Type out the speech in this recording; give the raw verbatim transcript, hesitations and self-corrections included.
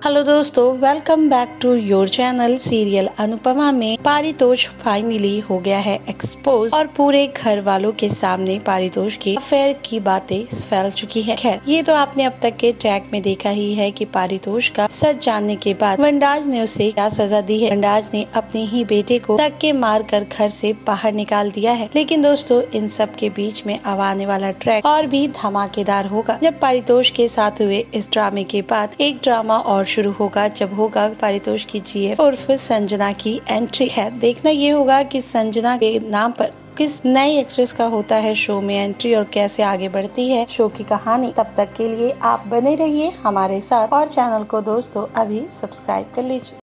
Hello दोस्तों, welcome back to your channel. Serial Anupamaa में Paritosh finally हो गया है एक्सपोज और पूरे घर वालों के सामने पारितोष के अफेयर की बातें फैल चुकी है। खैर, ये तो आपने अब तक के ट्रैक में देखा ही है कि पारितोष का सच जानने के बाद वनराज ने उसे क्या सजा दी है। वनराज ने अपने ही बेटे को धक्के मार कर घर से बाहर निकाल दिया है। लेकिन दोस्तों, इन सब के बीच में अब आने वाला ट्रैक और भी धमाकेदार होगा। जब पारितोष के साथ हुए इस ड्रामे के बाद एक ड्रामा और शुरू होगा, जब होगा पारितोष की जीएफ उर्फ संजना की एंट्री। है देखना ये होगा कि संजना के नाम पर किस नई एक्ट्रेस का होता है शो में एंट्री और कैसे आगे बढ़ती है शो की कहानी। तब तक के लिए आप बने रहिए हमारे साथ और चैनल को दोस्तों अभी सब्सक्राइब कर लीजिए।